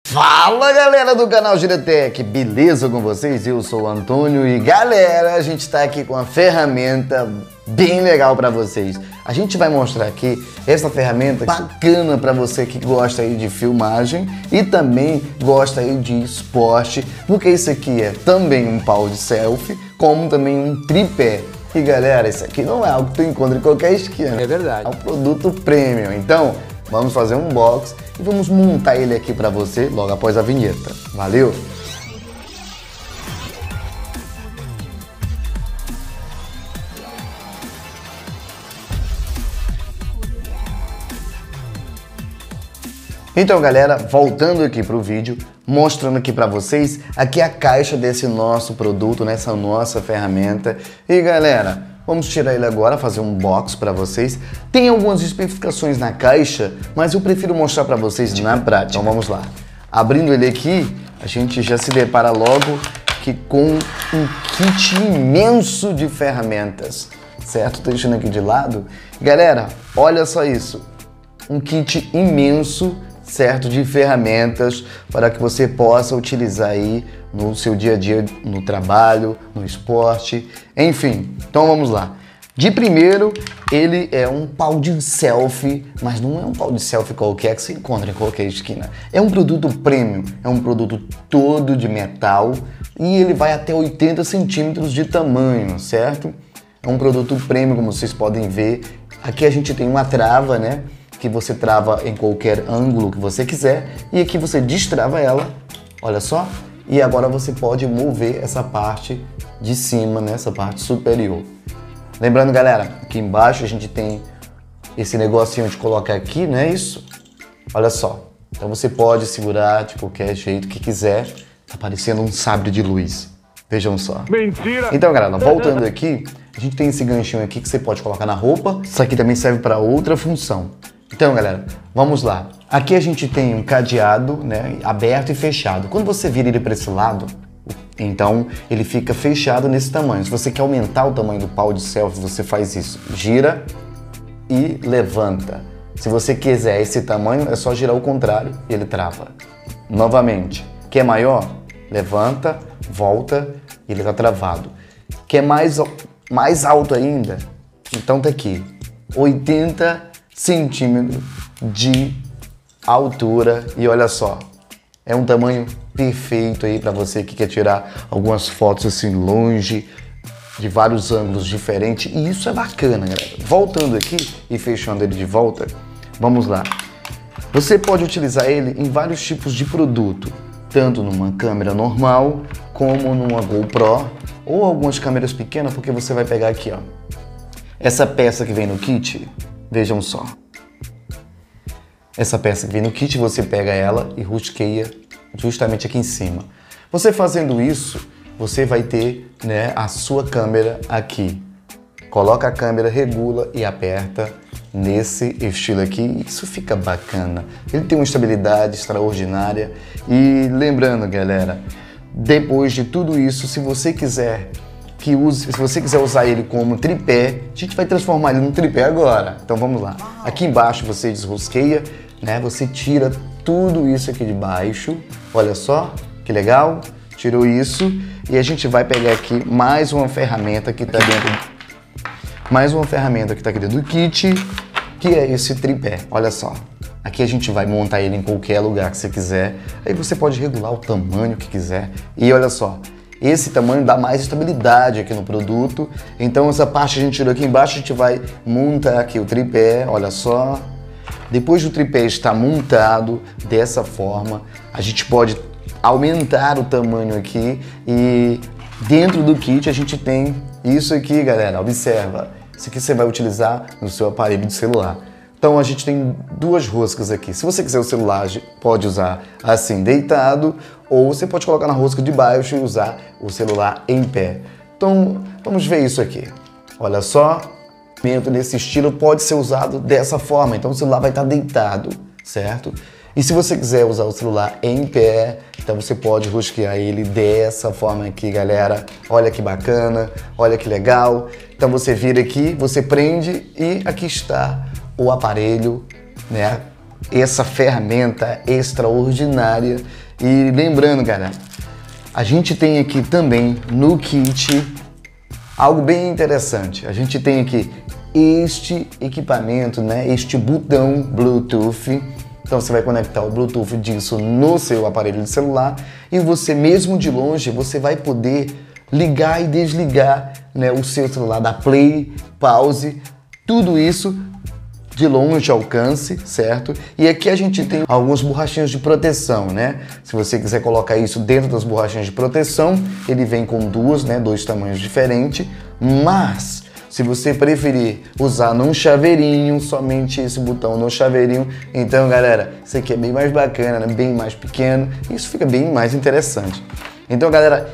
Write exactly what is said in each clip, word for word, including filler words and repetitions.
Fala galera do canal Giratech, beleza com vocês? Eu sou o Antônio e galera, a gente está aqui com uma ferramenta bem legal para vocês. A gente vai mostrar aqui essa ferramenta bacana para você que gosta aí de filmagem e também gosta aí de esporte, porque isso aqui é também um pau de selfie, como também um tripé. E galera, isso aqui não é algo que tu encontra em qualquer esquina. É verdade. É um produto premium. Então, vamos fazer um unboxing e vamos montar ele aqui pra você logo após a vinheta. Valeu? Então galera, voltando aqui pro vídeo, mostrando aqui pra vocês aqui a caixa desse nosso produto, nessa nossa ferramenta. E galera, vamos tirar ele agora, fazer um unboxing para vocês. Tem algumas especificações na caixa, mas eu prefiro mostrar para vocês na prática. Então vamos lá. Abrindo ele aqui, a gente já se depara logo que com um kit imenso de ferramentas, certo? Tô deixando aqui de lado. Galera, olha só isso. Um kit imenso, certo, de ferramentas para que você possa utilizar aí no seu dia a dia, no trabalho, no esporte, enfim. Então vamos lá. De primeiro, ele é um pau de selfie, mas não é um pau de selfie qualquer que você encontra em qualquer esquina. É um produto premium, é um produto todo de metal e ele vai até oitenta centímetros de tamanho, certo? É um produto premium, como vocês podem ver. Aqui a gente tem uma trava, né? Que você trava em qualquer ângulo que você quiser e aqui você destrava ela, olha só, e agora você pode mover essa parte de cima, né, essa parte superior. Lembrando galera, aqui embaixo a gente tem esse negocinho de colocar aqui, não é isso? Olha só, então você pode segurar de qualquer jeito que quiser, tá parecendo um sabre de luz, vejam só. Mentira! Então galera, voltando aqui, a gente tem esse ganchinho aqui que você pode colocar na roupa, isso aqui também serve para outra função. Então, galera, vamos lá. Aqui a gente tem um cadeado, né, aberto e fechado. Quando você vira ele para esse lado, então ele fica fechado nesse tamanho. Se você quer aumentar o tamanho do pau de selfie, você faz isso. Gira e levanta. Se você quiser esse tamanho, é só girar o contrário e ele trava. Novamente. Quer maior? Levanta, volta e ele está travado. Quer mais, mais alto ainda? Então tá aqui. oitenta centímetros de altura e olha só, é um tamanho perfeito aí para você que quer tirar algumas fotos assim longe, de vários ângulos diferentes, e isso é bacana, galera. Voltando aqui e fechando ele de volta, vamos lá. Você pode utilizar ele em vários tipos de produto, tanto numa câmera normal, como numa GoPro, ou algumas câmeras pequenas, porque você vai pegar aqui, ó, essa peça que vem no kit. Vejam só, essa peça que vem no kit, você pega ela e rusqueia justamente aqui em cima. Você fazendo isso, você vai ter, né, a sua câmera aqui. Coloca a câmera, regula e aperta nesse estilo aqui, isso fica bacana. Ele tem uma estabilidade extraordinária e lembrando, galera, depois de tudo isso, se você quiser que use, se você quiser usar ele como tripé, a gente vai transformar ele num tripé agora. Então vamos lá. Aqui embaixo você desrosqueia, né? Você tira tudo isso aqui de baixo. Olha só, que legal. Tirou isso e a gente vai pegar aqui mais uma ferramenta que está dentro, mais uma ferramenta que está aqui dentro do kit, que é esse tripé. Olha só. Aqui a gente vai montar ele em qualquer lugar que você quiser. Aí você pode regular o tamanho que quiser. E olha só. Esse tamanho dá mais estabilidade aqui no produto. Então essa parte a gente tirou aqui embaixo, a gente vai montar aqui o tripé, olha só. Depois do tripé estar montado dessa forma, a gente pode aumentar o tamanho aqui e dentro do kit a gente tem isso aqui, galera, observa. Isso aqui você vai utilizar no seu aparelho de celular. Então a gente tem duas roscas aqui. Se você quiser o celular, pode usar assim, deitado, ou você pode colocar na rosca de baixo e usar o celular em pé. Então vamos ver isso aqui. Olha só, nesse estilo pode ser usado dessa forma. Então o celular vai estar deitado, certo? E se você quiser usar o celular em pé, então você pode rosquear ele dessa forma aqui, galera. Olha que bacana, olha que legal. Então você vira aqui, você prende e aqui está o aparelho, né, essa ferramenta extraordinária. E lembrando, galera, a gente tem aqui também no kit algo bem interessante. A gente tem aqui este equipamento, né? Este botão Bluetooth. Então você vai conectar o Bluetooth disso no seu aparelho de celular e você mesmo de longe você vai poder ligar e desligar, né, o seu celular, dar play, pause, tudo isso de longe alcance, certo? E aqui a gente tem algumas borrachinhas de proteção, né? Se você quiser colocar isso dentro das borrachinhas de proteção, ele vem com duas, né? Dois tamanhos diferentes, mas se você preferir usar num chaveirinho, somente esse botão no chaveirinho, então, galera, isso aqui é bem mais bacana, né? Bem mais pequeno, isso fica bem mais interessante. Então, galera,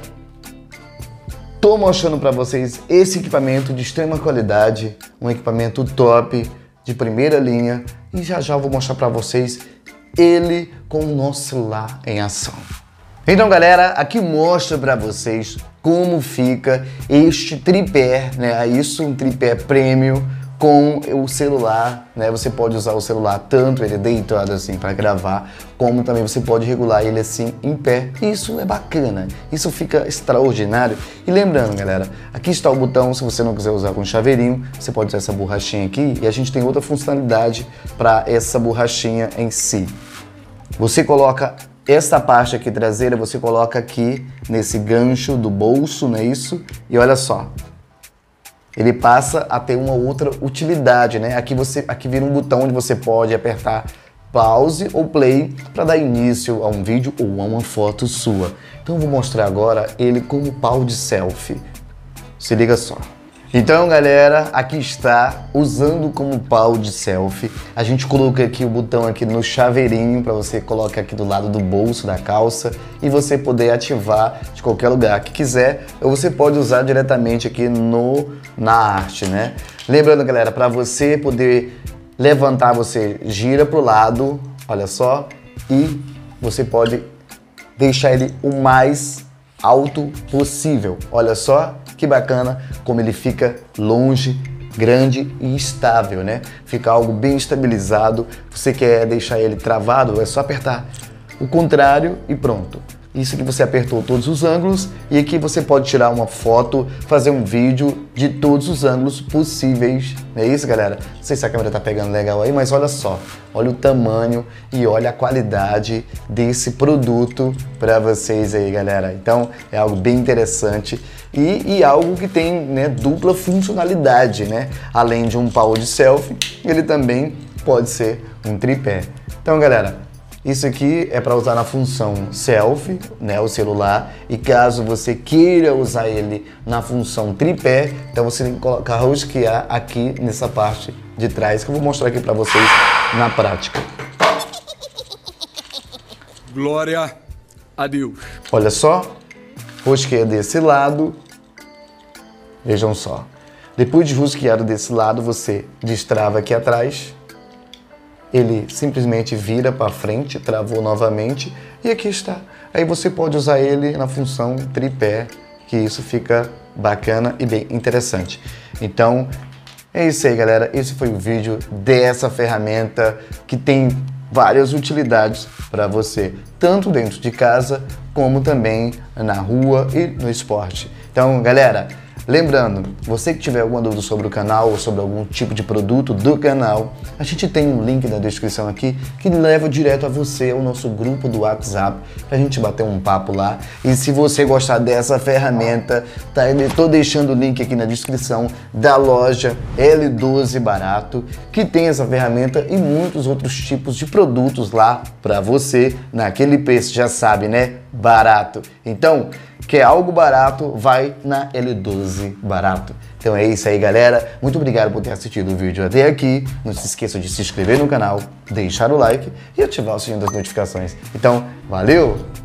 tô mostrando para vocês esse equipamento de extrema qualidade, um equipamento top, de primeira linha, e já já eu vou mostrar para vocês ele com o nosso celular em ação. Então, galera, aqui mostra para vocês como fica este tripé, né? Isso, um tripé premium com o celular, né? Você pode usar o celular tanto ele deitado assim para gravar, como também você pode regular ele assim em pé. Isso é bacana, isso fica extraordinário. E lembrando, galera, aqui está o botão. Se você não quiser usar com chaveirinho, você pode usar essa borrachinha aqui, e a gente tem outra funcionalidade para essa borrachinha em si. Você coloca essa parte aqui traseira, você coloca aqui nesse gancho do bolso, não é isso? E olha só, ele passa a ter uma outra utilidade, né? Aqui, você, aqui vira um botão onde você pode apertar pause ou play para dar início a um vídeo ou a uma foto sua. Então eu vou mostrar agora ele como pau de selfie. Se liga só. Então, galera, aqui está, usando como pau de selfie. A gente coloca aqui o botão aqui no chaveirinho para você colocar aqui do lado do bolso da calça e você poder ativar de qualquer lugar que quiser, ou você pode usar diretamente aqui no, na arte, né? Lembrando, galera, para você poder levantar, você gira para o lado, olha só, e você pode deixar ele o mais alto possível. Olha só que bacana como ele fica longe, grande e estável, né? Fica algo bem estabilizado. Você quer deixar ele travado, é só apertar o contrário e pronto. Isso que você apertou todos os ângulos, e aqui você pode tirar uma foto, fazer um vídeo de todos os ângulos possíveis. Não é isso, galera? Não sei se a câmera tá pegando legal aí, mas olha só. Olha o tamanho e olha a qualidade desse produto para vocês aí, galera. Então é algo bem interessante e, e algo que tem, né, dupla funcionalidade, né? Além de um pau de selfie, ele também pode ser um tripé. Então, galera, isso aqui é para usar na função selfie, né, o celular, e caso você queira usar ele na função tripé, então você tem que colocar, rosquear aqui nessa parte de trás, que eu vou mostrar aqui para vocês na prática. Glória a Deus. Olha só, rosqueia desse lado, vejam só. Depois de rosqueado desse lado, você destrava aqui atrás, ele simplesmente vira para frente, travou novamente, e aqui está. Aí você pode usar ele na função tripé, que isso fica bacana e bem interessante. Então, é isso aí, galera. Esse foi o vídeo dessa ferramenta que tem várias utilidades para você, tanto dentro de casa, como também na rua e no esporte. Então, galera, lembrando, você que tiver alguma dúvida sobre o canal ou sobre algum tipo de produto do canal, a gente tem um link na descrição aqui que leva direto a você, ao nosso grupo do WhatsApp, pra gente bater um papo lá. E se você gostar dessa ferramenta, tá, eu tô deixando o link aqui na descrição da loja L doze Barato, que tem essa ferramenta e muitos outros tipos de produtos lá pra você, naquele preço, já sabe, né? Barato. Então, quer algo barato, vai na L doze Barato. Então é isso aí, galera. Muito obrigado por ter assistido o vídeo até aqui. Não se esqueça de se inscrever no canal, deixar o like e ativar o sininho das notificações. Então, valeu!